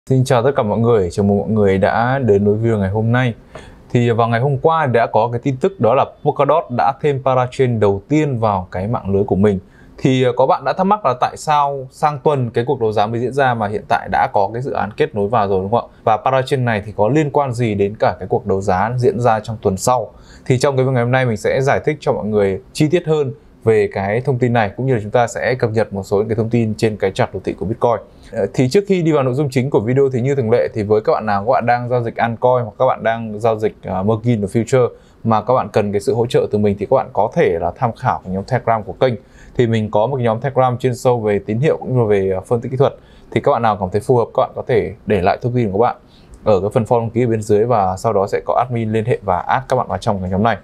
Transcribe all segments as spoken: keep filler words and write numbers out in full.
Xin chào tất cả mọi người, chào mừng mọi người đã đến với video ngày hôm nay. Thì vào ngày hôm qua đã có cái tin tức đó là Polkadot đã thêm parachain đầu tiên vào cái mạng lưới của mình. Thì có bạn đã thắc mắc là tại sao sang tuần cái cuộc đấu giá mới diễn ra mà hiện tại đã có cái dự án kết nối vào rồi, đúng không ạ? Và parachain này thì có liên quan gì đến cả cái cuộc đấu giá diễn ra trong tuần sau? Thì trong cái video ngày hôm nay mình sẽ giải thích cho mọi người chi tiết hơn về cái thông tin này, cũng như là chúng ta sẽ cập nhật một số những cái thông tin trên cái chart đồ thị của Bitcoin. Thì trước khi đi vào nội dung chính của video thì như thường lệ thì với các bạn nào các bạn đang giao dịch altcoin hoặc các bạn đang giao dịch uh, Merkin và Future mà các bạn cần cái sự hỗ trợ từ mình thì các bạn có thể là tham khảo cái nhóm Telegram của kênh. Thì mình có một cái nhóm Telegram chuyên sâu về tín hiệu cũng như về phân tích kỹ thuật. Thì các bạn nào cảm thấy phù hợp các bạn có thể để lại thông tin của các bạn ở cái phần form đăng ký ở bên dưới, và sau đó sẽ có admin liên hệ và add các bạn vào trong cái nhóm này.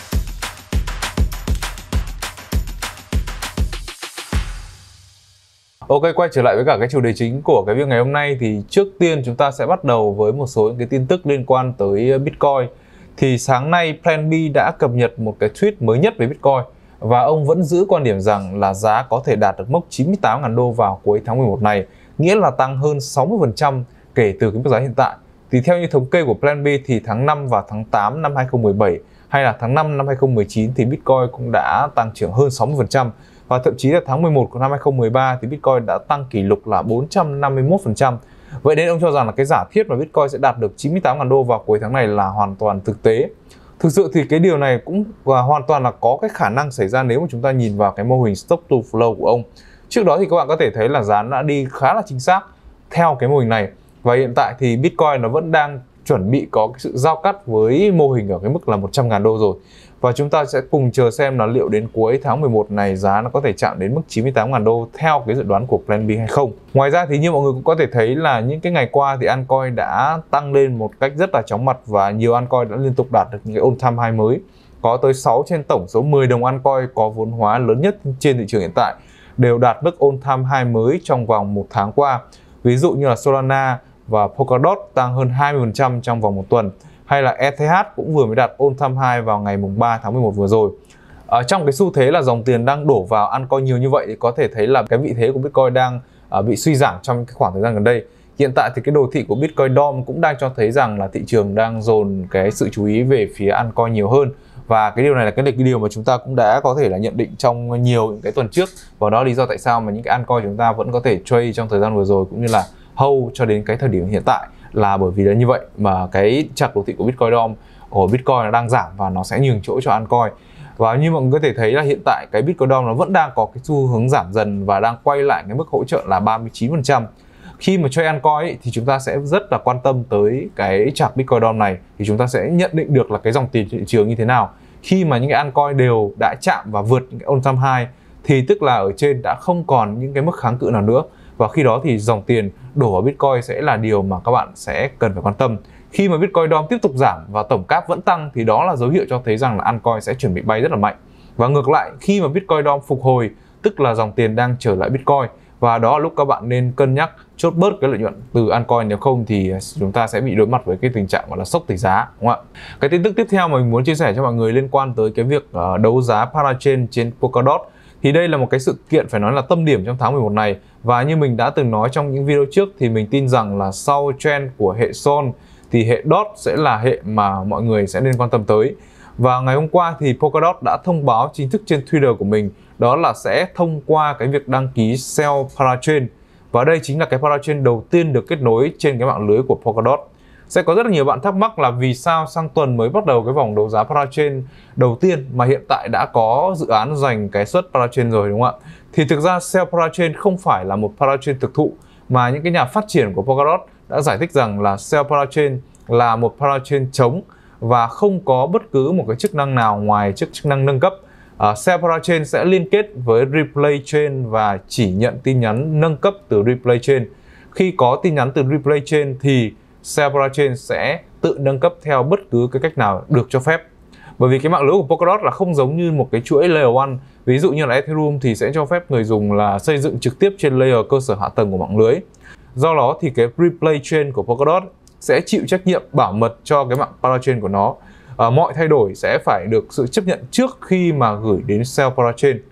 Ok, quay trở lại với cả cái chủ đề chính của cái video ngày hôm nay thì trước tiên chúng ta sẽ bắt đầu với một số những cái tin tức liên quan tới Bitcoin. Thì sáng nay Plan B đã cập nhật một cái tweet mới nhất về Bitcoin và ông vẫn giữ quan điểm rằng là giá có thể đạt được mốc chín mươi tám nghìn đô vào cuối tháng mười một này, nghĩa là tăng hơn sáu mươi phần trăm kể từ cái mức giá hiện tại. Thì theo như thống kê của Plan B thì tháng năm và tháng tám năm hai nghìn không trăm mười bảy hay là tháng năm năm hai nghìn không trăm mười chín thì Bitcoin cũng đã tăng trưởng hơn sáu mươi phần trăm. Và thậm chí là tháng mười một của năm hai nghìn không trăm mười ba thì Bitcoin đã tăng kỷ lục là bốn trăm năm mươi mốt phần trăm. Vậy nên ông cho rằng là cái giả thiết mà Bitcoin sẽ đạt được chín mươi tám nghìn đô vào cuối tháng này là hoàn toàn thực tế. Thực sự thì cái điều này cũng và hoàn toàn là có cái khả năng xảy ra nếu mà chúng ta nhìn vào cái mô hình stock to flow của ông. Trước đó thì các bạn có thể thấy là giá đã đi khá là chính xác theo cái mô hình này. Và hiện tại thì Bitcoin nó vẫn đang chuẩn bị có cái sự giao cắt với mô hình ở cái mức là một trăm nghìn đô rồi. Và chúng ta sẽ cùng chờ xem là liệu đến cuối tháng mười một này giá nó có thể chạm đến mức chín mươi tám nghìn đô theo cái dự đoán của Plan B hay không. Ngoài ra thì như mọi người cũng có thể thấy là những cái ngày qua thì altcoin đã tăng lên một cách rất là chóng mặt và nhiều altcoin đã liên tục đạt được những cái all time high mới. Có tới sáu trên tổng số mười đồng altcoin có vốn hóa lớn nhất trên thị trường hiện tại đều đạt mức all time high mới trong vòng một tháng qua. Ví dụ như là Solana và Polkadot tăng hơn hai mươi phần trăm trong vòng một tuần, hay là E T H cũng vừa mới đạt all time high vào ngày mùng ba tháng mười một vừa rồi. Ở trong cái xu thế là dòng tiền đang đổ vào altcoin nhiều như vậy thì có thể thấy là cái vị thế của Bitcoin đang uh, bị suy giảm trong cái khoảng thời gian gần đây. Hiện tại thì cái đồ thị của Bitcoin đê o em cũng đang cho thấy rằng là thị trường đang dồn cái sự chú ý về phía altcoin nhiều hơn. Và cái điều này là cái, cái điều mà chúng ta cũng đã có thể là nhận định trong nhiều những cái tuần trước. Và đó là lý do tại sao mà những cái altcoin chúng ta vẫn có thể trade trong thời gian vừa rồi cũng như là hold cho đến cái thời điểm hiện tại, là bởi vì là như vậy mà cái chart đồ thị của Bitcoin đê o em của Bitcoin nó đang giảm và nó sẽ nhường chỗ cho altcoin. Và như mọi người có thể thấy là hiện tại cái Bitcoin đê o em nó vẫn đang có cái xu hướng giảm dần và đang quay lại cái mức hỗ trợ là ba mươi chín phần trăm. Khi mà trade altcoin ấy, thì chúng ta sẽ rất là quan tâm tới cái chart Bitcoin đê o em này, thì chúng ta sẽ nhận định được là cái dòng tiền thị trường như thế nào. Khi mà những cái altcoin đều đã chạm và vượt những cái all time high thì tức là ở trên đã không còn những cái mức kháng cự nào nữa. Và khi đó thì dòng tiền đổ vào Bitcoin sẽ là điều mà các bạn sẽ cần phải quan tâm. Khi mà Bitcoin đê o em tiếp tục giảm và tổng cap vẫn tăng thì đó là dấu hiệu cho thấy rằng là altcoin sẽ chuẩn bị bay rất là mạnh. Và ngược lại, khi mà Bitcoin đê o em phục hồi tức là dòng tiền đang trở lại Bitcoin, và đó là lúc các bạn nên cân nhắc chốt bớt cái lợi nhuận từ altcoin, nếu không thì chúng ta sẽ bị đối mặt với cái tình trạng gọi là sốc tỷ giá, đúng không ạ? Cái tin tức tiếp theo mà mình muốn chia sẻ cho mọi người liên quan tới cái việc đấu giá parachain trên Polkadot. Thì đây là một cái sự kiện phải nói là tâm điểm trong tháng mười một này. Và như mình đã từng nói trong những video trước thì mình tin rằng là sau trend của hệ Sol thì hệ đê o tê sẽ là hệ mà mọi người sẽ nên quan tâm tới. Và ngày hôm qua thì Polkadot đã thông báo chính thức trên Twitter của mình đó là sẽ thông qua cái việc đăng ký sell parachain. Và đây chính là cái parachain đầu tiên được kết nối trên cái mạng lưới của Polkadot. Sẽ có rất là nhiều bạn thắc mắc là vì sao sang tuần mới bắt đầu cái vòng đấu giá parachain đầu tiên mà hiện tại đã có dự án dành cái suất parachain rồi, đúng không ạ? Thì thực ra sell parachain không phải là một parachain thực thụ, mà những cái nhà phát triển của Polkadot đã giải thích rằng là sell parachain là một parachain trống và không có bất cứ một cái chức năng nào ngoài chức chức năng nâng cấp. Uh, sell parachain sẽ liên kết với replay chain và chỉ nhận tin nhắn nâng cấp từ replay chain. Khi có tin nhắn từ replay chain thì sell parachain sẽ tự nâng cấp theo bất cứ cái cách nào được cho phép. Bởi vì cái mạng lưới của Polkadot là không giống như một cái chuỗi layer one. Ví dụ như là Ethereum thì sẽ cho phép người dùng là xây dựng trực tiếp trên layer cơ sở hạ tầng của mạng lưới. Do đó thì cái replay chain của Polkadot sẽ chịu trách nhiệm bảo mật cho cái mạng parachain của nó. À, mọi thay đổi sẽ phải được sự chấp nhận trước khi mà gửi đến sell parachain.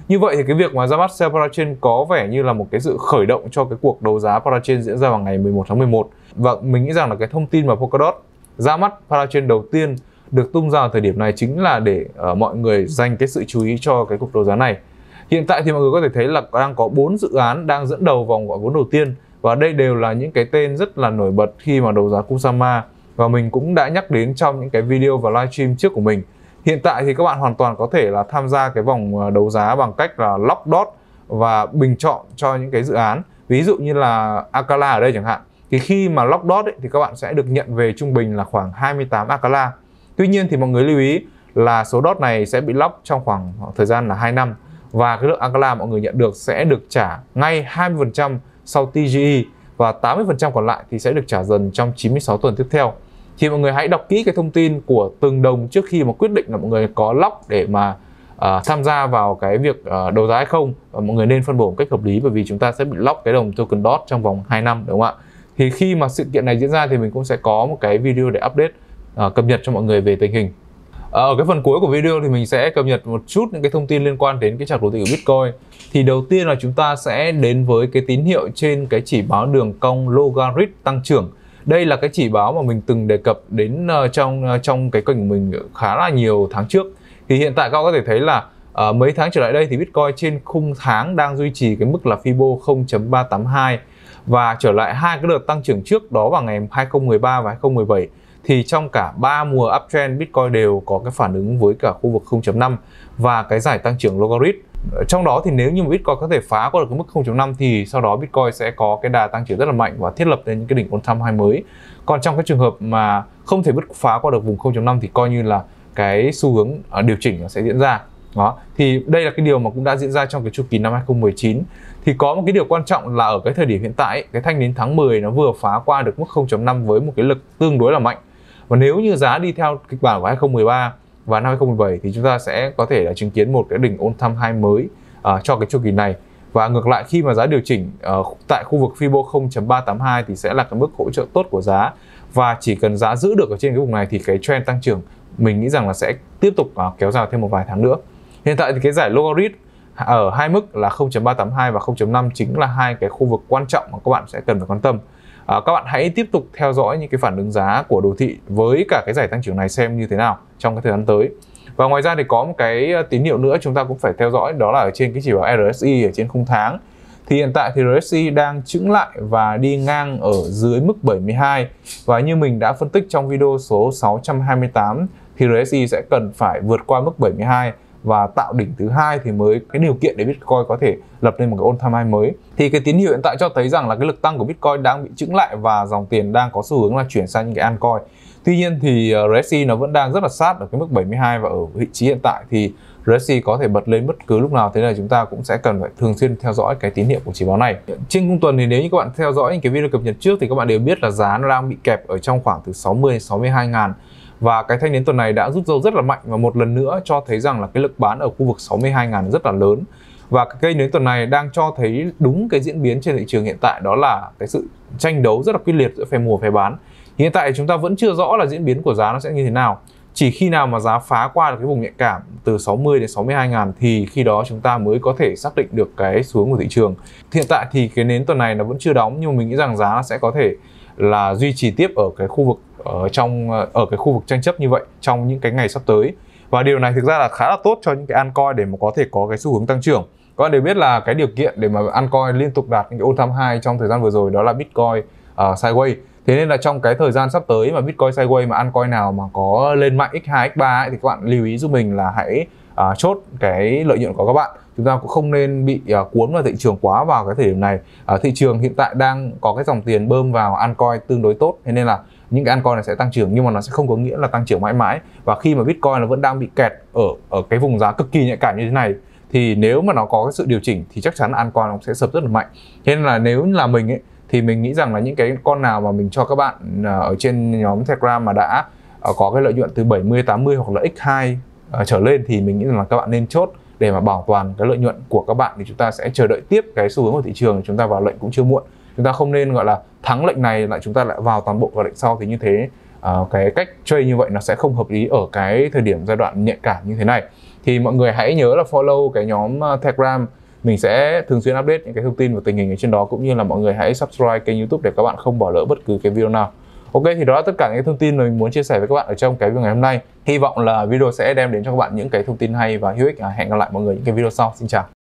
Như vậy thì cái việc mà ra mắt sell Parachain có vẻ như là một cái sự khởi động cho cái cuộc đấu giá Parachain diễn ra vào ngày mười một tháng mười một. Và mình nghĩ rằng là cái thông tin mà Polkadot ra mắt Parachain đầu tiên được tung ra ở thời điểm này chính là để uh, mọi người dành cái sự chú ý cho cái cuộc đấu giá này. Hiện tại thì mọi người có thể thấy là đang có bốn dự án đang dẫn đầu vòng gọi vốn đầu tiên, và đây đều là những cái tên rất là nổi bật khi mà đấu giá Kusama, và mình cũng đã nhắc đến trong những cái video và livestream trước của mình. Hiện tại thì các bạn hoàn toàn có thể là tham gia cái vòng đấu giá bằng cách là lock dot và bình chọn cho những cái dự án. Ví dụ như là Akala ở đây chẳng hạn, thì khi mà lock dot ấy, thì các bạn sẽ được nhận về trung bình là khoảng hai mươi tám Akala. Tuy nhiên thì mọi người lưu ý là số dot này sẽ bị lock trong khoảng thời gian là hai năm, và cái lượng Akala mọi người nhận được sẽ được trả ngay hai mươi phần trăm sau tê giê e, và tám mươi phần trăm còn lại thì sẽ được trả dần trong chín mươi sáu tuần tiếp theo. Thì mọi người hãy đọc kỹ cái thông tin của từng đồng trước khi mà quyết định là mọi người có lock để mà uh, tham gia vào cái việc uh, đấu giá hay không, và mọi người nên phân bổ một cách hợp lý, bởi vì chúng ta sẽ bị lock cái đồng token dot trong vòng hai năm, đúng không ạ? Thì khi mà sự kiện này diễn ra thì mình cũng sẽ có một cái video để update, uh, cập nhật cho mọi người về tình hình. Ở cái phần cuối của video thì mình sẽ cập nhật một chút những cái thông tin liên quan đến cái chart đồ thị của Bitcoin. Thì đầu tiên là chúng ta sẽ đến với cái tín hiệu trên cái chỉ báo đường cong logarit tăng trưởng. Đây là cái chỉ báo mà mình từng đề cập đến uh, trong uh, trong cái kênh của mình khá là nhiều tháng trước. Thì hiện tại các bạn có thể thấy là uh, mấy tháng trở lại đây thì Bitcoin trên khung tháng đang duy trì cái mức là Fibo không chấm ba tám hai, và trở lại hai cái đợt tăng trưởng trước đó vào ngày hai không một ba và hai không một bảy. Thì trong cả ba mùa uptrend, Bitcoin đều có cái phản ứng với cả khu vực không chấm năm và cái giải tăng trưởng logarit. Trong đó thì nếu như mà Bitcoin có thể phá qua được cái mức không chấm năm thì sau đó Bitcoin sẽ có cái đà tăng trưởng rất là mạnh và thiết lập lên những cái đỉnh all time high mới. Còn trong cái trường hợp mà không thể bứt phá qua được vùng không chấm năm thì coi như là cái xu hướng điều chỉnh nó sẽ diễn ra. Đó, thì đây là cái điều mà cũng đã diễn ra trong cái chu kỳ năm hai không một chín. Thì có một cái điều quan trọng là ở cái thời điểm hiện tại ấy, cái thanh đến tháng mười nó vừa phá qua được mức không chấm năm với một cái lực tương đối là mạnh. Và nếu như giá đi theo kịch bản của hai không một ba và năm hai không một bảy thì chúng ta sẽ có thể là chứng kiến một cái đỉnh all time high mới uh, cho cái chu kỳ này. Và ngược lại, khi mà giá điều chỉnh uh, tại khu vực Fibo không chấm ba tám hai thì sẽ là cái mức hỗ trợ tốt của giá, và chỉ cần giá giữ được ở trên cái vùng này thì cái trend tăng trưởng mình nghĩ rằng là sẽ tiếp tục uh, kéo dài thêm một vài tháng nữa. Hiện tại thì cái giải logarit ở hai mức là không chấm ba tám hai và không chấm năm chính là hai cái khu vực quan trọng mà các bạn sẽ cần phải quan tâm. À, các bạn hãy tiếp tục theo dõi những cái phản ứng giá của đồ thị với cả cái giải tăng trưởng này xem như thế nào trong cái thời gian tới. Và ngoài ra thì có một cái tín hiệu nữa chúng ta cũng phải theo dõi, đó là ở trên cái chỉ báo rờ ét i ở trên khung tháng. Thì hiện tại thì rờ ét i đang chững lại và đi ngang ở dưới mức bảy mươi hai, và như mình đã phân tích trong video số sáu trăm hai mươi tám thì rờ ét i sẽ cần phải vượt qua mức bảy mươi hai và tạo đỉnh thứ hai thì mới cái điều kiện để Bitcoin có thể lập lên một cái all time high mới. Thì cái tín hiệu hiện tại cho thấy rằng là cái lực tăng của Bitcoin đang bị chững lại và dòng tiền đang có xu hướng là chuyển sang những cái altcoin. Tuy nhiên thì rờ ét i nó vẫn đang rất là sát ở cái mức bảy mươi hai, và ở vị trí hiện tại thì rờ ét i có thể bật lên bất cứ lúc nào, thế là chúng ta cũng sẽ cần phải thường xuyên theo dõi cái tín hiệu của chỉ báo này. Trên khung tuần thì nếu như các bạn theo dõi những cái video cập nhật trước thì các bạn đều biết là giá nó đang bị kẹp ở trong khoảng từ sáu mươi đến sáu mươi hai ngàn. Và cái thanh nến tuần này đã rút dâu rất là mạnh, và một lần nữa cho thấy rằng là cái lực bán ở khu vực sáu mươi hai ngàn rất là lớn. Và cái cây nến tuần này đang cho thấy đúng cái diễn biến trên thị trường hiện tại, đó là cái sự tranh đấu rất là quyết liệt giữa phe mua và phe bán. Hiện tại chúng ta vẫn chưa rõ là diễn biến của giá nó sẽ như thế nào. Chỉ khi nào mà giá phá qua được cái vùng nhạy cảm từ sáu mươi đến sáu mươi hai ngàn thì khi đó chúng ta mới có thể xác định được cái xu hướng của thị trường. Hiện tại thì cái nến tuần này nó vẫn chưa đóng, nhưng mà mình nghĩ rằng giá sẽ có thể là duy trì tiếp ở cái khu vực ở trong ở cái khu vực tranh chấp như vậy trong những cái ngày sắp tới. Và điều này thực ra là khá là tốt cho những cái altcoin để mà có thể có cái xu hướng tăng trưởng. Các bạn đều biết là cái điều kiện để mà altcoin liên tục đạt những cái all time high trong thời gian vừa rồi đó là Bitcoin uh, sideways. Thế nên là trong cái thời gian sắp tới mà Bitcoin sideways mà altcoin nào mà có lên mạnh x hai, x ba ấy, thì các bạn lưu ý giúp mình là hãy uh, chốt cái lợi nhuận của các bạn. Chúng ta cũng không nên bị uh, cuốn vào thị trường quá vào cái thời điểm này. Uh, thị trường hiện tại đang có cái dòng tiền bơm vào altcoin tương đối tốt, thế nên là những cái altcoin này sẽ tăng trưởng, nhưng mà nó sẽ không có nghĩa là tăng trưởng mãi mãi. Và khi mà Bitcoin nó vẫn đang bị kẹt ở ở cái vùng giá cực kỳ nhạy cảm như thế này thì nếu mà nó có cái sự điều chỉnh thì chắc chắn altcoin nó sẽ sập rất là mạnh. Thế nên là nếu là mình ấy thì mình nghĩ rằng là những cái con nào mà mình cho các bạn ở trên nhóm Telegram mà đã có cái lợi nhuận từ bảy mươi, tám mươi hoặc là x hai trở lên thì mình nghĩ rằng là các bạn nên chốt để mà bảo toàn cái lợi nhuận của các bạn, thì chúng ta sẽ chờ đợi tiếp cái xu hướng của thị trường, chúng ta vào lệnh cũng chưa muộn. Chúng ta không nên gọi là thắng lệnh này lại chúng ta lại vào toàn bộ vào lệnh sau, thì như thế uh, cái cách trade như vậy nó sẽ không hợp lý ở cái thời điểm giai đoạn nhạy cảm như thế này. Thì mọi người hãy nhớ là follow cái nhóm Telegram, mình sẽ thường xuyên update những cái thông tin và tình hình ở trên đó, cũng như là mọi người hãy subscribe kênh YouTube để các bạn không bỏ lỡ bất cứ cái video nào. Ok, thì đó là tất cả những thông tin mà mình muốn chia sẻ với các bạn ở trong cái video ngày hôm nay. Hy vọng là video sẽ đem đến cho các bạn những cái thông tin hay và hữu ích. Hẹn gặp lại mọi người những cái video sau. Xin chào.